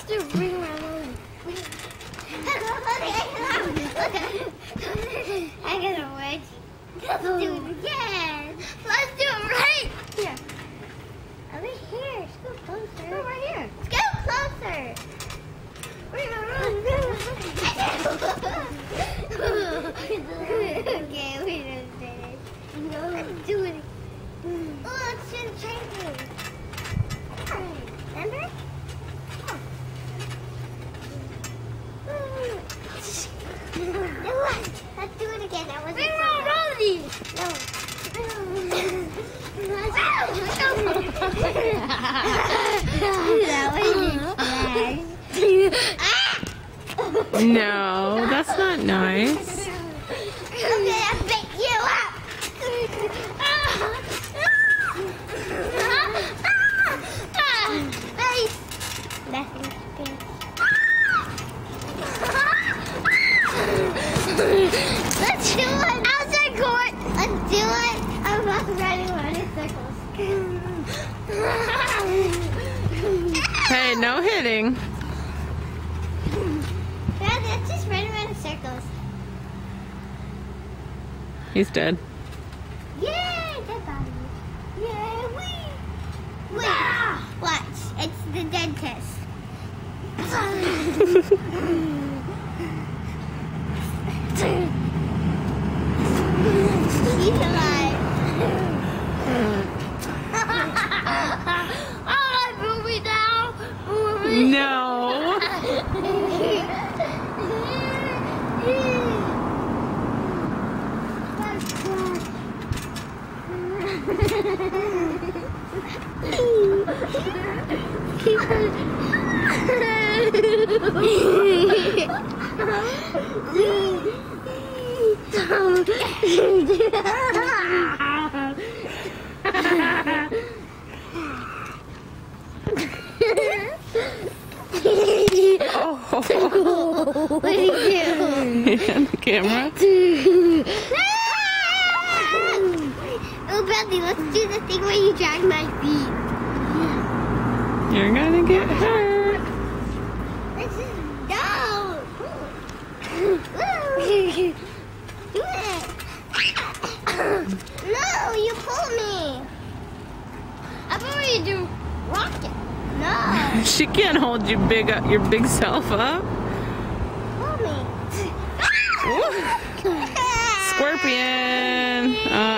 Let's do a ring around. I got a wedge. Let's do it again. Let's do it right here. Over here. Let's go closer. Go right here. Let's go closer. Okay, we didn't finish. No. Let's do it. Oh, let's do the train thing. Remember? Let's do it again. That wasn't so No, that's not nice. Okay, I pick you up. Nice. Nothing. Let's do it outside court. Let's do it. I'm not running around in circles. Hey, no hitting. Let's just run around in circles. He's dead. Yay, dead body. Yay, wait. Watch, it's the dentist. He's alive. Alright, movie now. Movie. No. What did you do? On the camera. Oh, Bradley, let's do the thing where you drag my feet. You're gonna get hurt. Let's just go. Do it. No, you pull me. I thought you do rocket. No. She can't hold your big self up. Pull me. Scorpion.